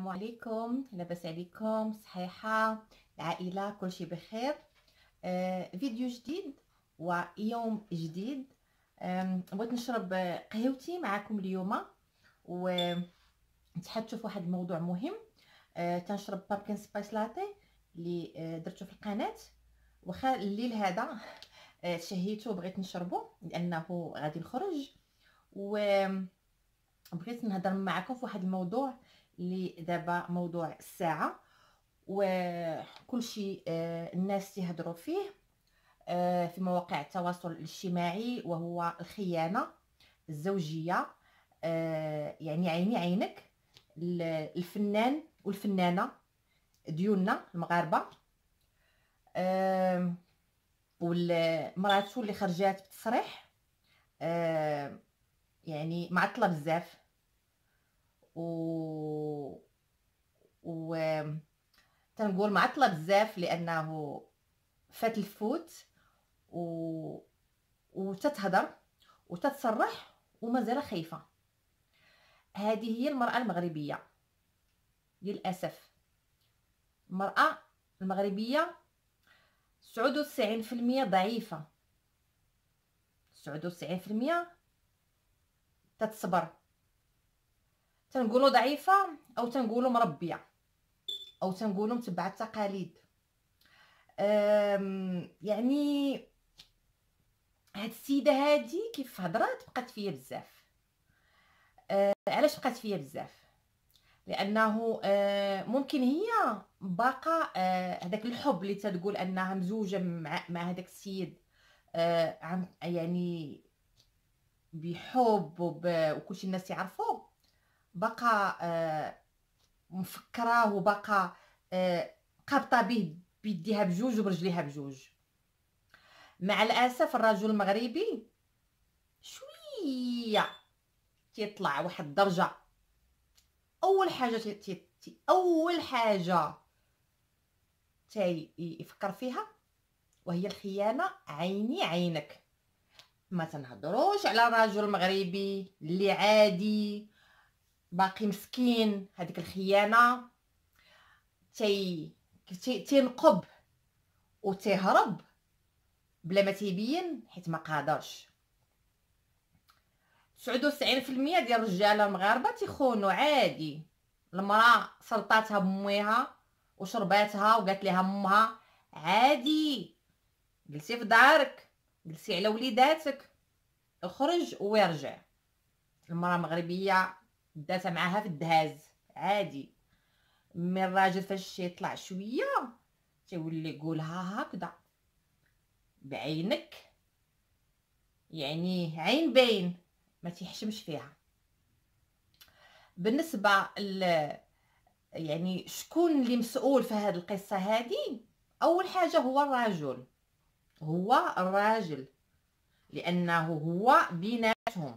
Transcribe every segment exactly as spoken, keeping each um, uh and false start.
السلام عليكم، لاباس عليكم؟ صحيحة العائلة كلشي بخير. آه، فيديو جديد ويوم جديد. آم، بغيت نشرب قهوتي معكم اليوم ونتحدثوا في واحد الموضوع مهم. آه، تنشرب بابكن سبايس لاتي اللي آه، درته في القناة، واخا الليل هذا آه، تشهيته وبغيت نشربه لانه غادي نخرج، وبغيت نهضر معكم في واحد الموضوع اللي دابا موضوع الساعه وكل شيء آه، الناس يهضروا فيه آه، في مواقع التواصل الاجتماعي، وهو الخيانه الزوجيه. آه، يعني عيني عينك الفنان والفنانه ديالنا المغاربه، آه، والمراتو اللي خرجات بتصريح آه، يعني معطله بزاف و و تنقول معطله بزاف لانه فات الفوت و وتتهضر وتتصرح ومازال خايفه. هذه هي المراه المغربيه للاسف. المراه المغربيه تسعة وتسعين بالمئة ضعيفه، تسعة وتسعين بالمئة تتصبر. تنقولوا ضعيفه او تنقولوا مربيه او تنقولوا متبعه التقاليد. يعني هاد السيده هادي كيف هضرات بقات فيا بزاف. أه علاش بقات فيا بزاف؟ لانه أه ممكن هي باقا أه هذاك الحب اللي تتقول انها مزوجه مع مع هذاك السيد، أه عم يعني بحب وكلشي الناس يعرفوه، باقا أه مفكره وباقا أه قابطه به بيديها بجوج وبرجليها بجوج. مع الاسف الرجل المغربي شويه تيطلع واحد الدرجه. اول حاجه تي تي تي اول حاجه تي يفكر فيها وهي الخيانه. عيني عينك، ما تنهضروش على الرجل المغربي اللي عادي باقي مسكين. هذيك الخيانه تي تينقب وتهرب بلا ما تيبين، حيت ما قادرش. تسعة وتسعين بالمئة ديال الرجاله المغاربه تيخونوا عادي. المراه سلطاتها بمويها وشرباتها وقالت لها امها عادي، جلسي في دارك، جلسي على وليداتك، اخرج ويرجع. المراه المغربيه داتها معاها في الدهاز عادي. مي الراجل فاش يطلع شويه تيولي يقولها هكذا بعينك، يعني عين باين ما تيحشمش فيها. بالنسبه ل يعني شكون اللي مسؤول في هذه القصه هذه؟ اول حاجه هو الرجل، هو الراجل، لانه هو بيناتهم،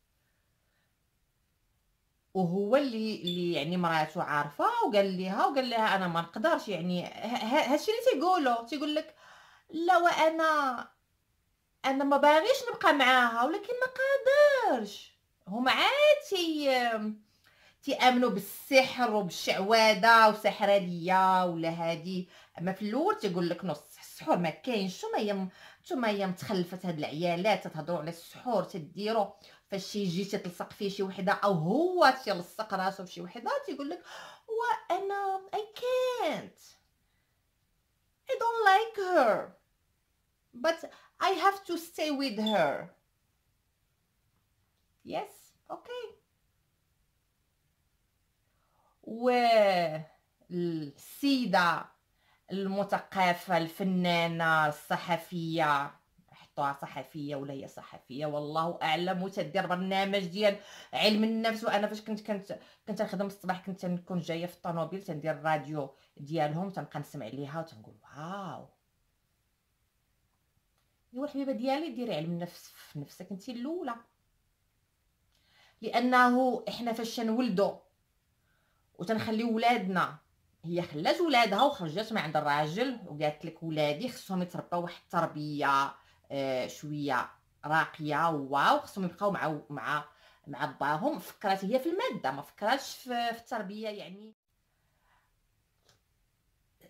وهو اللي اللي يعني مراته عارفه وقال لها وقال لها انا ما نقدرش. يعني هادشي اللي تيقولوا، تيقول لك لا وانا انا ما باغيش نبقى معاها ولكن ما قادرش. هما عادي تيامنوا بالسحر وبالشعوذه وسحراليه ولا هادي. اما في الاول تيقول لك نص السحور ما كاينش. نتوما هي نتوما هي متخلفه هاد العيالات تتهضروا على السحور تديروا. فاش يجي تلصق فيه شي وحده او هو تيلصق راسو في شي وحده تيقول لك وانا I can't I don't like her but I have to stay with her. yes okay. والسيده المثقفه الفنانه الصحفيه، حطوها صحفيه ولا هي صحفيه والله اعلم، وتدير برنامج ديال علم النفس. وانا فاش كنت كنت كنت نخدم الصباح كنت نكون جايه في الطوموبيل تندير الراديو ديالهم تنبقى نسمع ليها وتنقول واو. ايوا الحبيبه ديالي ديري علم النفس في نفسك انت الاولى، لانه احنا فاش تنولدوا وتنخليو ولادنا، هي خلات ولادها وخرجت من عند الراجل وقالت لك ولادي خصهم يتربوا واحد التربيه آه شويه راقيه، واو خصهم يبقاو مع مع مع باهم. فكرات هي في الماده، ما فكراتش في, في التربيه. يعني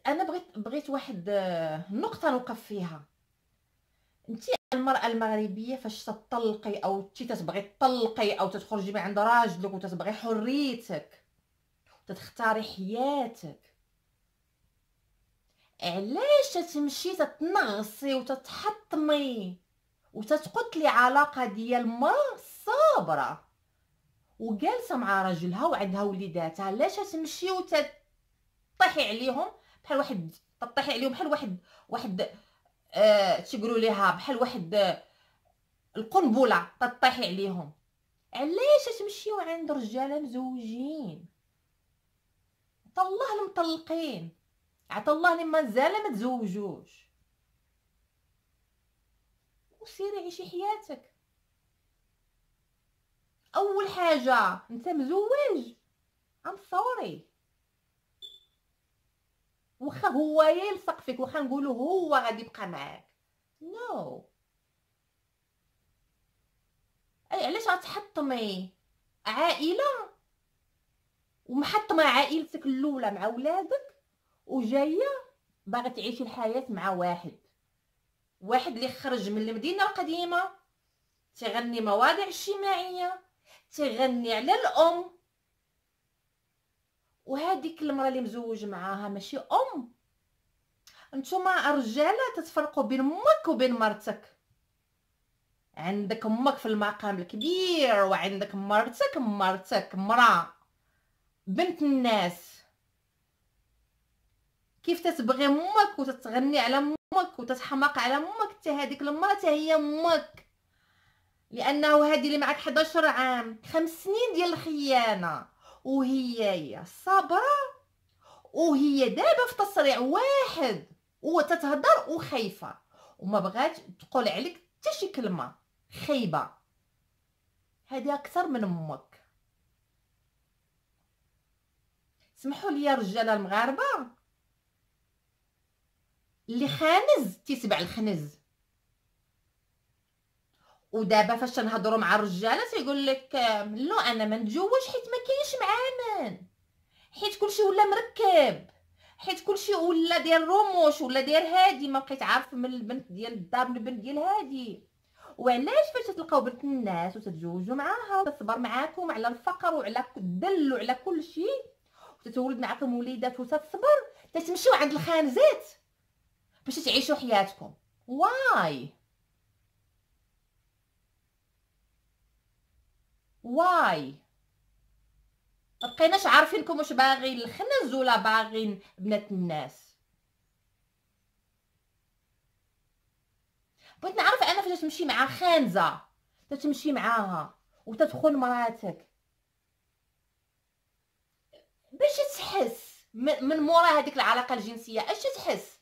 انا بغيت بغيت واحد آه، نقطه نوقف فيها. انت المراه المغربيه فاش تطلقي او تي تتبغي تطلقي او تخرجي من عند راجلك وتتبغي حريتك وتختاري حياتك، علاش تتمشي تتنغصي وتتحطمي وتتقتلي علاقه ديال مرأة صابره وجالسه مع راجلها وعندها وليداتها؟ علاش تمشي وتطيحي عليهم بحال واحد، تطيحي عليهم بحال واحد واحد آه تيقولوا ليها بحال واحد آه القنبله تطيحي عليهم؟ علاش تمشيو عند رجاله مزوجين؟ عطا الله المطلقين، عطا الله اللي مازال ما تزوجوش، وسيري عيشي حياتك. اول حاجه انت مزوج، ام سوري، واخا هو يلصق فيك، واخا نقولوا هو غادي يبقى معاك، نو no. اي علاش غتحطمي عائله ومحطمه عائلتك الاولى مع ولادك وجايه باغا تعيشي الحياه مع واحد واحد اللي خرج من المدينه القديمه تيغني مواضيع اجتماعيه، تيغني على الام، وهذيك المراه اللي مزوج معاها ماشي ام. نتوما الرجاله تتفرقوا بين امك وبين مرتك، عندك امك في المقام الكبير وعندك مرتك مرتك مراه بنت الناس، كيف تتبغي امك وتتغني على امك وتتحماق على امك، حتى هذيك المراه حتى هي امك، لانه هذه اللي معك حداشر عام، خمس سنين ديال الخيانه، وهي هي صابره، وهي دابا في تصريع واحد وتتهضر وخايفه وما بغات تقول عليك حتى شي كلمه خايبه، هذه اكثر من امك. سمحوا لي يا رجاله المغاربه، اللي خانز تيتبع الخنز. ودابا فاش تنهضروا مع الرجاله تيقول لك لا انا ما نتزوج حيت ما كاينش معامن، حيت كلشي ولا مركب، حيت كلشي ولا داير روموش ولا داير هادي، ما بقيت عارف من البنت ديال الدار من البنت ديال هادي. وعلاش فاش تلقاو بنت الناس وتتزوجوا معاها وتصبر معاكم على الفقر وعلى الذل وعلى كل شيء وتتولد معاكم وليدات وتتصبر، تتمشيو عند الخانزات باش تعيشوا حياتكم؟ واي واي ما بقيناش عارفينكم واش باغيين الخنز ولا باغيين بنات الناس. بغيت نعرف انا فاش تمشي مع خانزه تتمشي معاها وتدخل مراتك باش تحس من مورا هذيك العلاقه الجنسيه، اش تحس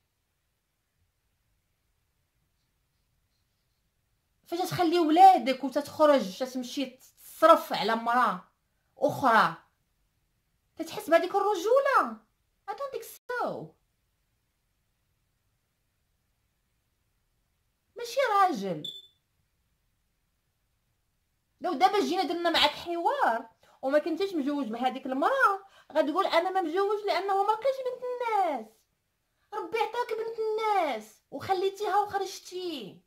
فاش تخلي ولادك وتتخرج تتمشي تصرف على مراه اخرى؟ تتحس بهذيك الرجوله؟ I don't think so. ماشي راجل. لو دابا جينا درنا معاك حوار وما كنتيش مجوج بهذيك المراه غتقول انا ما مجوج لانه ما لقيتش بنت الناس، ربي عطاك بنت الناس وخليتيها وخرجتي.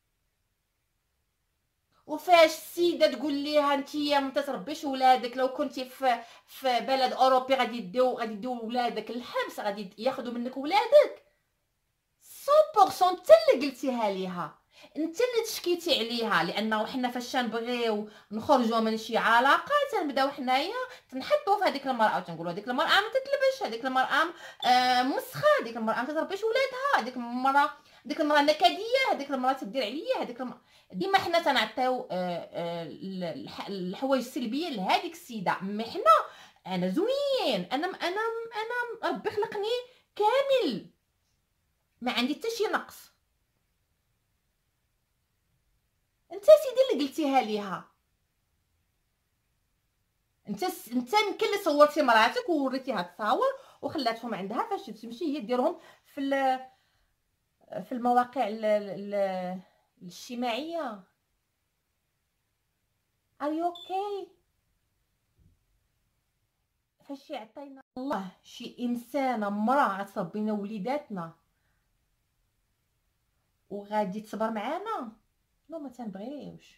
وفاش السيده تقول ليها نتيا ما تتربيش ولادك، لو كنتي في في بلد اوروبي غادي يديو غادي يديو ولادك الحبس، غادي ياخذوا منك ولادك، مية بالمية انت اللي قلتيها ليها، انت اللي تشكيتي عليها. لانه حنا فاش نبغيو نخرجوا من شي علاقه تنبداو حنايا تنحطوا في هذيك المراه وتنقولوا هذيك المراه ما تتلبش، هذيك المراه آه مسخه، هذيك المراه ما تتربيش ولادها، هذيك المراه هذيك المراه نكديه، هذيك المراه تدير عليا، هذيك المراه. ديما حنا تنعطيو آه آه الحوايج السلبيه لهذيك السيده. مي حنا انا زوين، انا انا انا ربي خلقني كامل، ما عندي حتى شي نقص. انت سيدي اللي قلتيها ليها، انت انت يمكن اللي صورتي مراتك ووريتيها التصاور وخلاتهم عندها فاش تمشي هي ديرهم في في المواقع ال ال الاجتماعيه. are you okay؟ فاش يعطينا الله شي انسانه مراه غتربينا وليداتنا وغادي تصبر معانا، لا ما تنبغيوش،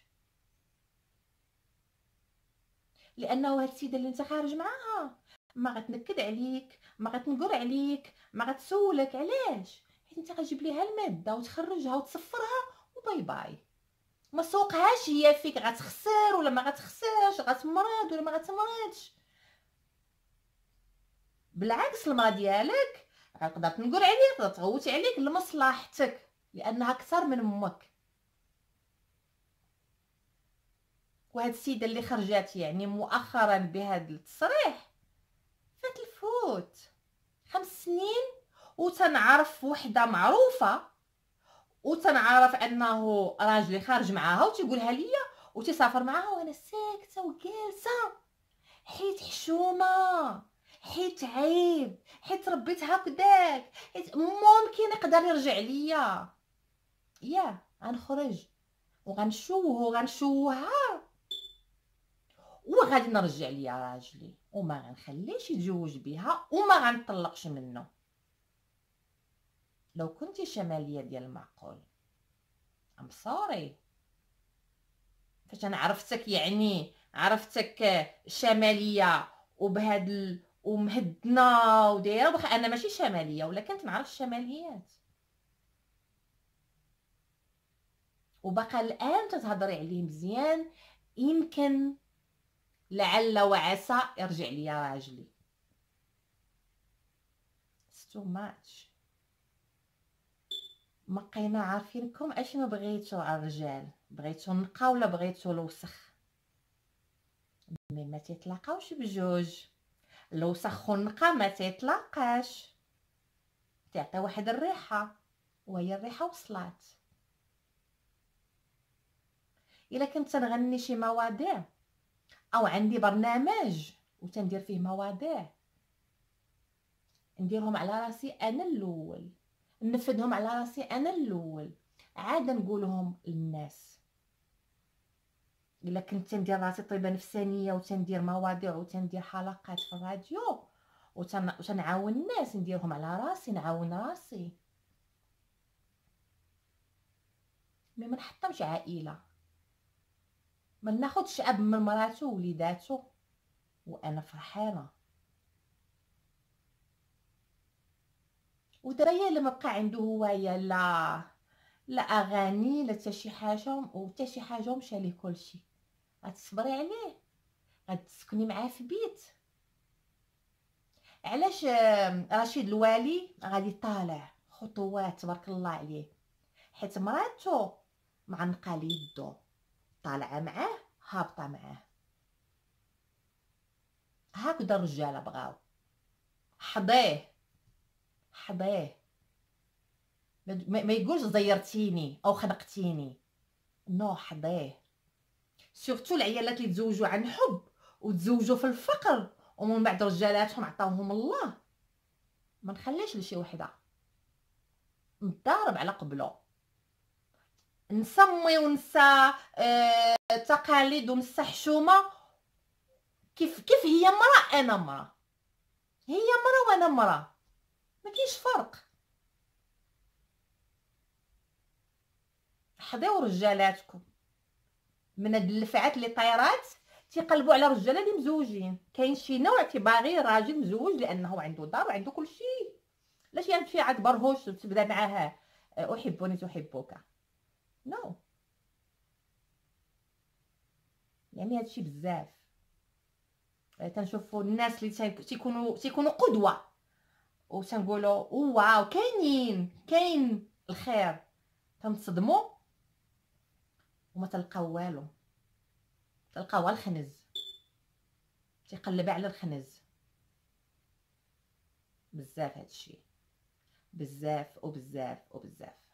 لانه هاد السيده اللي انت خارج معاها ما غتنكد عليك، ما غتنقر عليك، ما غتسولك علاش، حيت انت غتجيب ليها الماده وتخرجها وتصفرها وباي باي. ما سوقهاش هي فيك غتخسر ولا ما غتخسرش، غتمرض ولا ما غتمرضش. بالعكس المراه ديالك غتقدر تنقر عليك، تقدر تغوت عليك لمصلحتك، لانها اكثر من امك. وهاد السيده اللي خرجات يعني مؤخرا بهذا التصريح فات الفوت خمس سنين وتنعرف وحده معروفه وتنعرف انه راجلي خارج معاها وتيقولها ليا وتسافر معاها وانا ساكته وجالسه، حيت حشومه، حيت عيب، حيت ربيت هكداك، حيت ممكن يقدر يرجع ليا. يا غنخرج وغنشوهو غنشوهها وغادي نرجع ليا راجلي وما غنخليش يتزوج بها وما غنطلقش منه. لو كنتي شماليه ديال المعقول ام سوري، فاش انا عرفتك يعني عرفتك شماليه وبهاد ال... ومهدنا ودايره، واخا انا ماشي شماليه ولا كنت نعرف الشماليات، وبقى الان تتهضري عليه مزيان، يمكن لعل وعسى يرجع ليا راجلي. ستو ماتش. بقينا عارفينكم اشنو بغيتو على الرجال، بغيتو النقا ولا بغيتو الوسخ؟ مي ما تيتلاقاوش بجوج، الوسخ والنقا ما تيتلاقاش، تعطي واحد الريحه وهي الريحه وصلات. الا كنت نغني شي مواضيع او عندي برنامج وتندير فيه مواضيع نديرهم على راسي انا الاول، نفذهم على راسي انا الاول، عاد نقولهم للناس. الا كنت ندير راسي طيبه نفسانيه وتندير مواضيع وتندير حلقات في الراديو وتن... وتنعاون الناس نديرهم على راسي، نعاون راسي. مي ما نحطمش عائله، ما ناخذش اب من مراته ووليداته وانا فرحانه. ودابا هي اللي ما بقى عنده هوايه لا لا اغاني لا حتى شي حاجه وحتى شي حاجه ومشى ليه كلشي، غتصبري عليه، غتسكني معاه في بيت. علاش آم، رشيد الوالي غادي طالع خطوات تبارك الله عليه، حيت مراتو معنقه ليه يدو، طالعه معاه هابطه معاه. هكذا الرجاله بغاو. حضيه حضيه، ما ما يقولش زيرتيني او خنقتيني، نو حضيه. سورتو العيالات اللي تزوجوا عن حب وتزوجوا في الفقر ومن بعد رجالاتهم عطاوهم الله، ما نخليش لشي وحده، نضارب على قبلو، نسمي ونسى آه تقاليد ونسى حشومه. كيف كيف هي مراه انا مراه، هي مراه وانا مراه، ما كاينش فرق. حضيو رجالاتكم من هاد اللفعات اللي طايرات تيقلبوا على رجاله اللي مزوجين. كاين شي نوع تيباغي راجل مزوج لانه عنده دار وعنده كل شيء، لاش يمشي عاد برهوش وتبدا معاها احبني تحبك، نو no. يعني هادشي بزاف تنشوفوا الناس اللي تيكونوا تيكونوا قدوه وتنقولوا واو كاينين كاين الخير، تنصدموا وما تلقاو والو، تلقاو الخنز تيقلب على الخنز. بزاف هادشي، بزاف وبزاف وبزاف.